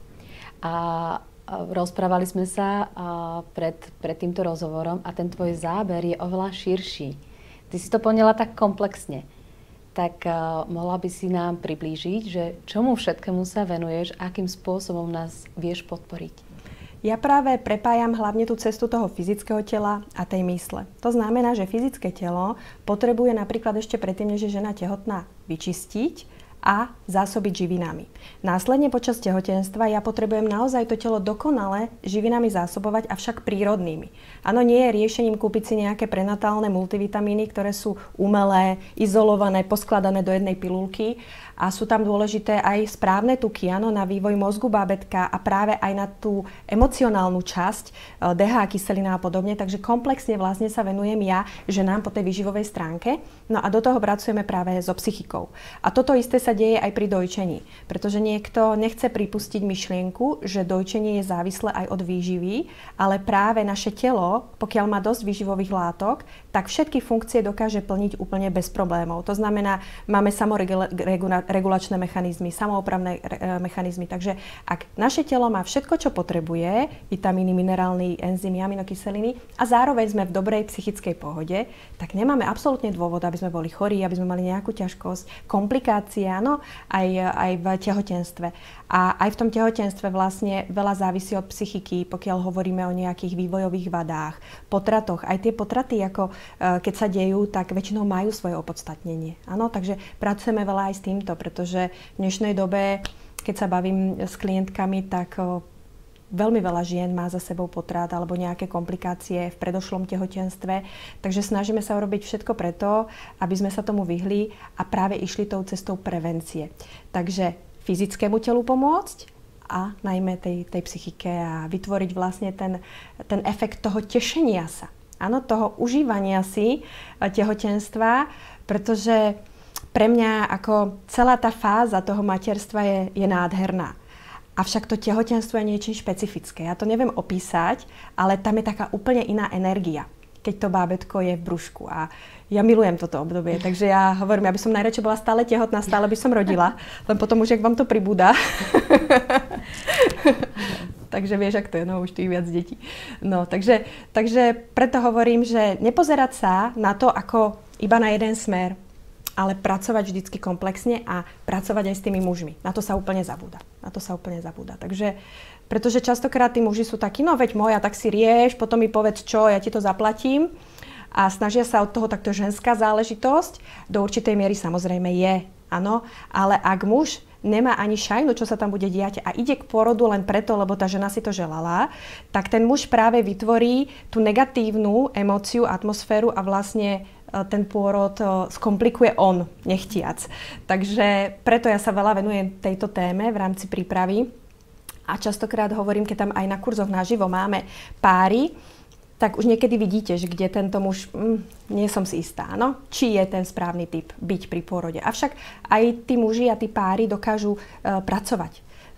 A rozprávali sme sa pred, pred týmto rozhovorom a ten tvoj záber je oveľa širší. Ty si to poňala tak komplexne. Tak uh, mohla by si nám priblížiť, že čomu všetkému sa venuješ, akým spôsobom nás vieš podporiť? Ja práve prepájam hlavne tú cestu toho fyzického tela a tej mysle. To znamená, že fyzické telo potrebuje napríklad ešte predtým, než je žena tehotná, vyčistiť a zásobiť živinami. Následne počas tehotenstva ja potrebujem naozaj to telo dokonale živinami zásobovať, avšak prírodnými. Áno, nie je riešením kúpiť si nejaké prenatálne multivitamíny, ktoré sú umelé, izolované, poskladané do jednej pilulky. A sú tam dôležité aj správne tuky, áno, na vývoj mozgu bábätka a práve aj na tú emocionálnu časť, dé há, kyselina a podobne. Takže komplexne vlastne sa venujem ja ženám po tej výživovej stránke. No a do toho pracujeme práve so psychikou. A toto isté sa deje aj pri dojčení. Pretože niekto nechce pripustiť myšlienku, že dojčenie je závislé aj od výživy, ale práve naše telo, pokiaľ má dosť výživových látok, tak všetky funkcie dokáže plniť úplne bez problémov. To znamená, máme samoregulačné mechanizmy, samoopravné mechanizmy. Takže ak naše telo má všetko, čo potrebuje, vitamíny, minerálny, enzymy, aminokyseliny a zároveň sme v dobrej psychickej pohode, tak nemáme absolútne dôvod, aby sme boli chorí, aby sme mali nejakú ťažkosť, komplikácie, áno, aj, aj v tehotenstve. A aj v tom tehotenstve vlastne veľa závisí od psychiky, pokiaľ hovoríme o nejakých vývojových vadách, potratoch. Aj tie potraty, ako keď sa dejú, tak väčšinou majú svoje opodstatnenie. Áno, takže pracujeme veľa aj s týmto, pretože v dnešnej dobe, keď sa bavím s klientkami, tak veľmi veľa žien má za sebou potrat alebo nejaké komplikácie v predošlom tehotenstve. Takže snažíme sa urobiť všetko preto, aby sme sa tomu vyhli a práve išli tou cestou prevencie. Takže fyzickému telu pomôcť a najmä tej, tej psychike a vytvoriť vlastne ten, ten efekt toho tešenia sa. Áno, toho užívania si tehotenstva, pretože pre mňa ako celá tá fáza toho materstva je, je nádherná. Avšak to tehotenstvo je niečím špecifické. Ja to neviem opísať, ale tam je taká úplne iná energia, keď to bábätko je v brúšku. A ja milujem toto obdobie, takže ja hovorím, aby som najradšej bola stále tehotná, stále by som rodila, len potom už, jak vám to pribúda. Takže vieš, ak to je, no už tu je viac detí. No, takže, takže preto hovorím, že nepozerať sa na to ako iba na jeden smer, ale pracovať vždycky komplexne a pracovať aj s tými mužmi. Na to sa úplne zabúda. Na to sa úplne zabúda. Takže, pretože častokrát tí muži sú takí, no veď moja, tak si rieš, potom mi povedz čo, ja ti to zaplatím. A snažia sa od toho takto ženská záležitosť. Do určitej miery samozrejme je, áno. Ale ak muž nemá ani šajnu, čo sa tam bude diať a ide k pôrodu len preto, lebo tá žena si to želala, tak ten muž práve vytvorí tú negatívnu emóciu, atmosféru a vlastne ten pôrod skomplikuje on, nechtiac. Takže preto ja sa veľa venujem tejto téme v rámci prípravy a častokrát hovorím, keď tam aj na kurzoch naživo máme páry, tak už niekedy vidíte, že kde tento muž, mm, nie som si istá, no, či je ten správny typ byť pri pôrode. Avšak aj tí muži a tí páry dokážu uh, pracovať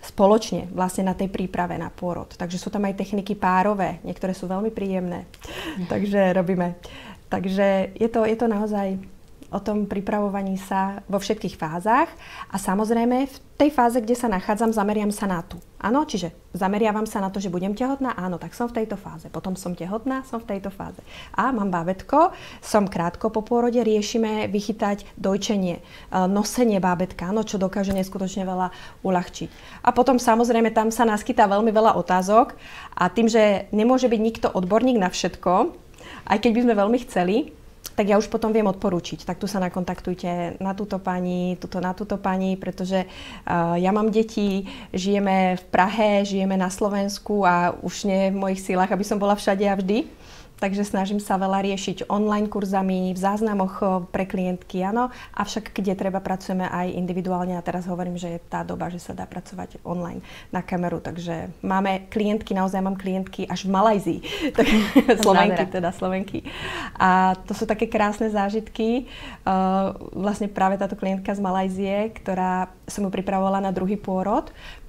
spoločne vlastne na tej príprave na pôrod. Takže sú tam aj techniky párové, niektoré sú veľmi príjemné, takže robíme. Takže je to, je to naozaj o tom pripravovaní sa vo všetkých fázach a samozrejme v tej fáze, kde sa nachádzam, zameriam sa na tú. Áno, čiže zameriavam sa na to, že budem tehotná, áno, tak som v tejto fáze. Potom som tehotná, som v tejto fáze. A mám bábätko, som krátko po pôrode, riešime vychytať dojčenie, nosenie bábätka, áno, čo dokáže neskutočne veľa uľahčiť. A potom samozrejme tam sa naskytá veľmi veľa otázok a tým, že nemôže byť nikto odborník na všetko, aj keď by sme veľmi chceli, tak ja už potom viem odporúčiť. Tak tu sa nakontaktujte na túto pani, tuto na túto pani, pretože uh, ja mám deti, žijeme v Prahe, žijeme na Slovensku a už nie je v mojich sílach, aby som bola všade a vždy. Takže snažím sa veľa riešiť online kurzami, v záznamoch pre klientky, áno. Avšak kde treba, pracujeme aj individuálne a teraz hovorím, že je tá doba, že sa dá pracovať online na kameru. Takže máme klientky, naozaj mám klientky až v Malajzii. Slovenky, teda Slovenky. A to sú také krásne zážitky. Uh, vlastne práve táto klientka z Malajzie, ktorá som ju pripravovala na druhý pôrod.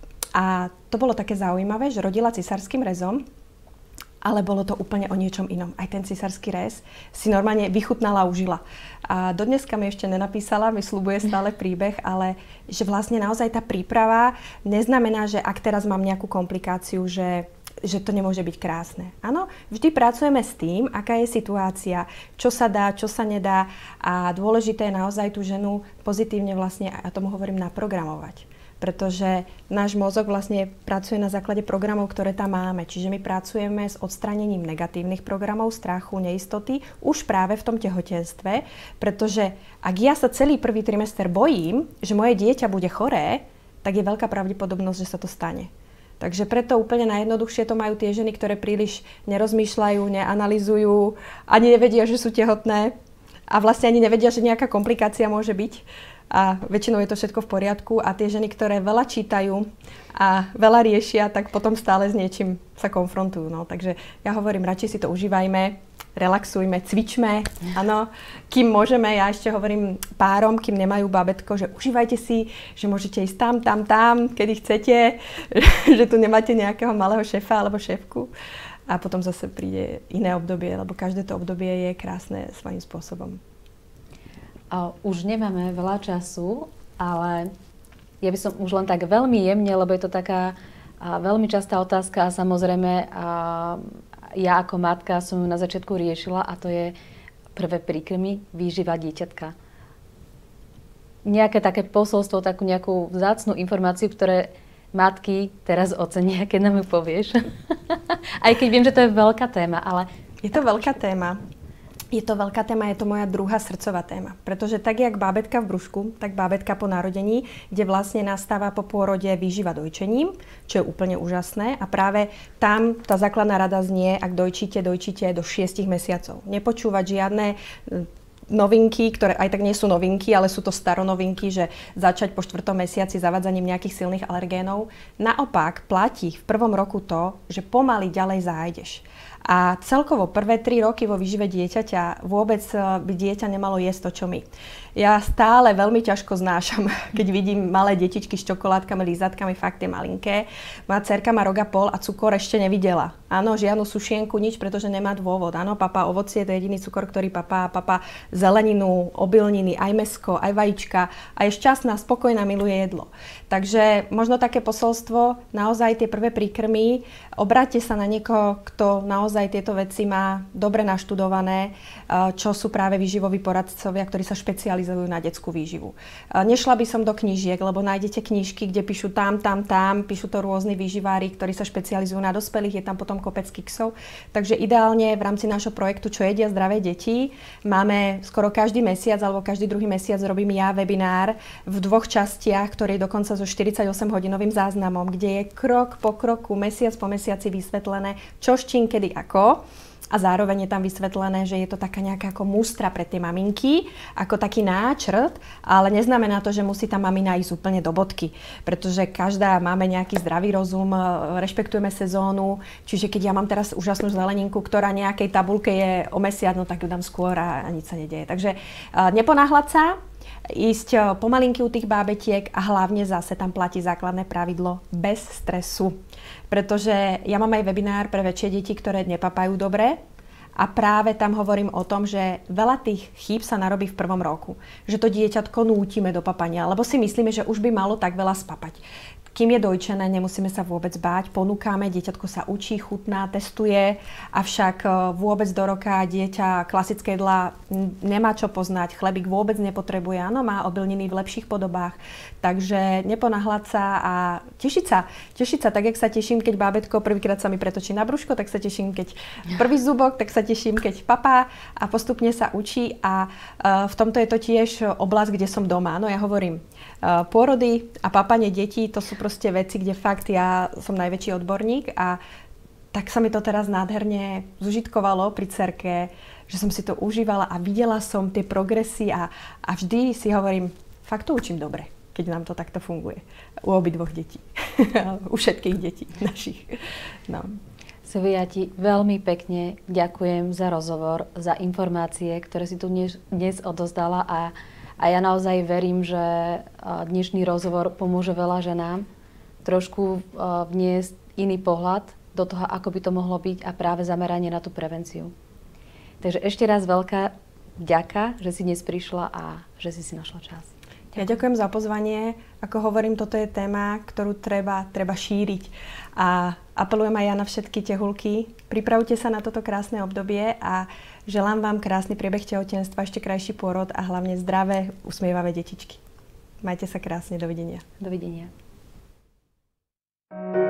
A to bolo také zaujímavé, že rodila cisárskym rezom, ale bolo to úplne o niečom inom. Aj ten cisársky rez si normálne vychutnala a užila. A dodneska mi ešte nenapísala, mi sľubuje stále príbeh, ale že vlastne naozaj tá príprava neznamená, že ak teraz mám nejakú komplikáciu, že že to nemôže byť krásne. Áno, vždy pracujeme s tým, aká je situácia, čo sa dá, čo sa nedá a dôležité je naozaj tú ženu pozitívne vlastne, ja tomu hovorím, naprogramovať. Pretože náš mozog vlastne pracuje na základe programov, ktoré tam máme. Čiže my pracujeme s odstránením negatívnych programov, strachu, neistoty už práve v tom tehotenstve, pretože ak ja sa celý prvý trimester bojím, že moje dieťa bude choré, tak je veľká pravdepodobnosť, že sa to stane. Takže preto úplne najjednoduchšie to majú tie ženy, ktoré príliš nerozmýšľajú, neanalizujú, ani nevedia, že sú tehotné a vlastne ani nevedia, že nejaká komplikácia môže byť. A väčšinou je to všetko v poriadku a tie ženy, ktoré veľa čítajú a veľa riešia, tak potom stále s niečím sa konfrontujú. No. Takže ja hovorím, radšej si to užívajme, relaxujme, cvičme, áno, kým môžeme, ja ešte hovorím párom, kým nemajú bábätko, že užívajte si, že môžete ísť tam, tam, tam, kedy chcete, že tu nemáte nejakého malého šéfa alebo šéfku. A potom zase príde iné obdobie, lebo každé to obdobie je krásne svojím spôsobom. Už nemáme veľa času, ale ja by som už len tak veľmi jemne, lebo je to taká a, veľmi častá otázka a samozrejme a, ja ako matka som ju na začiatku riešila a to je prvé príkrmy, výživa dieťatka. Nejaké také posolstvo, takú nejakú vzácnu informáciu, ktoré matky teraz ocenia, keď nám ju povieš. Aj keď viem, že to je veľká téma, ale... Je to veľká téma. Je to veľká téma, je to moja druhá srdcová téma. Pretože tak, jak bábätka v brúšku, tak bábätka po narodení, kde vlastne nastáva po pôrode výživa dojčením, čo je úplne úžasné. A práve tam tá základná rada znie, ak dojčíte, dojčíte do šiestich mesiacov. Nepočúvať žiadne novinky, ktoré aj tak nie sú novinky, ale sú to staronovinky, že začať po štvrtom mesiaci zavádzaním nejakých silných alergénov. Naopak platí v prvom roku to, že pomaly ďalej zájdeš. A celkovo prvé tri roky vo výžive dieťaťa vôbec by dieťa nemalo jesť to, čo my. Ja stále veľmi ťažko znášam, keď vidím malé detičky s čokoládkami, lízatkami, fakt je malinké. Moja dcerka má rok a pol a cukor ešte nevidela. Áno, žiadnu sušienku, nič, pretože nemá dôvod. Áno, papa ovocie, to je jediný cukor, ktorý papá, papa zeleninu, obilniny, aj mäsko, aj vajíčka a je šťastná, spokojná, miluje jedlo. Takže možno také posolstvo, naozaj tie prvé príkrmy, obráťte sa na niekoho, kto naozaj tieto veci má dobre naštudované, čo sú práve výživoví poradcovia, ktorí sa špecializujú na detskú výživu. Nešla by som do knížiek, lebo nájdete knižky, kde píšu tam, tam, tam, píšu to rôzni výživári, ktorí sa špecializujú na dospelých, je tam potom kopec kiksov. Takže ideálne v rámci nášho projektu Čo jedia zdravé deti máme skoro každý mesiac alebo každý druhý mesiac robím ja webinár v dvoch častiach, ktorý je dokonca so štyridsaťosem hodinovým záznamom, kde je krok po kroku, mesiac po mesiaci vysvetlené, čo s čím, kedy, ako. A zároveň je tam vysvetlené, že je to taká nejaká ako mustra pre tie maminky, ako taký náčrt, ale neznamená to, že musí tá mamina ísť úplne do bodky, pretože každá máme nejaký zdravý rozum, rešpektujeme sezónu, čiže keď ja mám teraz úžasnú zeleninku, ktorá nejakej tabulke je o mesiac, no tak ju dám skôr a, a nič sa nedieje. Takže uh, neponáhľať sa, ísť pomalinky u tých bábetiek a hlavne zase tam platí základné pravidlo bez stresu. Pretože ja mám aj webinár pre väčšie deti, ktoré nepapajú dobre. A práve tam hovorím o tom, že veľa tých chýb sa narobí v prvom roku. Že to dieťatko nútime do papania, lebo si myslíme, že už by malo tak veľa spapať. Kým je dojčené, nemusíme sa vôbec báť, ponúkame, dieťatko sa učí, chutná, testuje, avšak vôbec do roka dieťa klasické jedlá nemá čo poznať, chlebík vôbec nepotrebuje, áno, má obilniny v lepších podobách, takže neponáhľať sa a tešiť sa. Tešiť sa, tak jak sa teším, keď bábätko prvýkrát sa mi pretočí na brúško, tak sa teším, keď prvý zubok, tak sa teším, keď papá a postupne sa učí a v tomto je to tiež oblasť, kde som doma. No ja hovorím, pôrody a papanie detí, to sú proste veci, kde fakt ja som najväčší odborník a tak sa mi to teraz nádherne zužitkovalo pri dcerke, že som si to užívala a videla som tie progresy a, a vždy si hovorím, fakt to učím dobre, keď nám to takto funguje. U obidvoch detí. U všetkých detí našich. No. Silvia, ja ti veľmi pekne ďakujem za rozhovor, za informácie, ktoré si tu dnes, dnes odozdala a A ja naozaj verím, že dnešný rozhovor pomôže veľa ženám trošku vniesť iný pohľad do toho, ako by to mohlo byť a práve zameranie na tú prevenciu. Takže ešte raz veľká vďaka, že si dnes prišla a že si si našla čas. Ja ďakujem za pozvanie. Ako hovorím, toto je téma, ktorú treba, treba šíriť. A apelujem aj ja na všetky tehulky. Pripravte sa na toto krásne obdobie a želám vám krásny priebeh tehotenstva, ešte krajší pôrod a hlavne zdravé, usmievavé detičky. Majte sa krásne. Dovidenia. Dovidenia.